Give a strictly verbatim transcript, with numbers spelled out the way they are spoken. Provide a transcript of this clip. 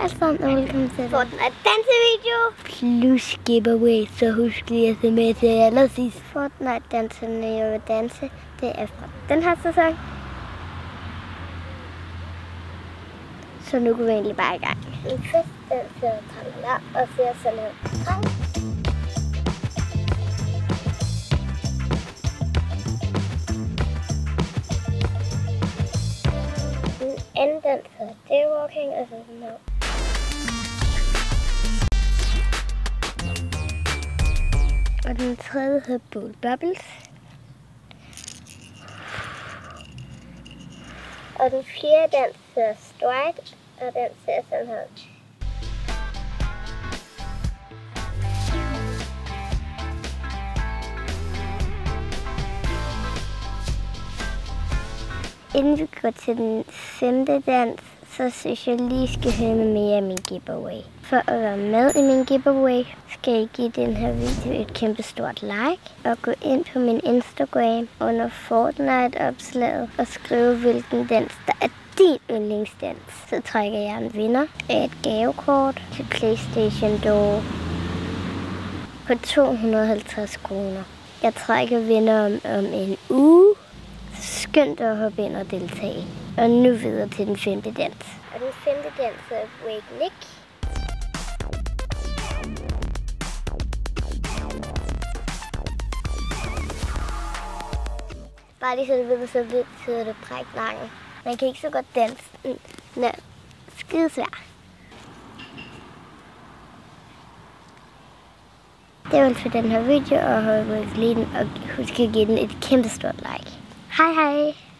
Hej alle sammen, og velkommen til Fortnite dansevideo plus giveaway, så husk lige at se med til allersidst. Fortnite danserne jeg vil danse, det er fra den her sæson. Så nu går vi egentlig bare i gang. Den første dans ser tralala og ser sådan her. Den anden dans hedder daywalking, og så sådan her. Og den tredje hedder Bowl Bubbles. Og den fjerde dans hedder Stride, og den ser sådan her. Inden vi går til den femte dans, så synes jeg lige skal høre med mere af min giveaway. For at være med i min giveaway, skal I give den her video et kæmpe stort like. Og gå ind på min Instagram under Fortnite-opslaget og skrive, hvilken dans der er din yndlingsdans. Så trækker jeg en vinder af et gavekort til PlayStation Door på to hundrede og halvtreds kroner. Jeg trækker vinder om, om en uge. Skynd dig at hoppe ind og deltage. Og nu videre til den femte dans. Og den femte dans er Breakneck. Bare lige så du ved, så betyder det bræk nakken. Man kan ikke så godt danse. Den er skidesvær. Det var alt for den her video, og håber, at I kan lide den, og husk at give den et kæmpe stort like. Hej hej!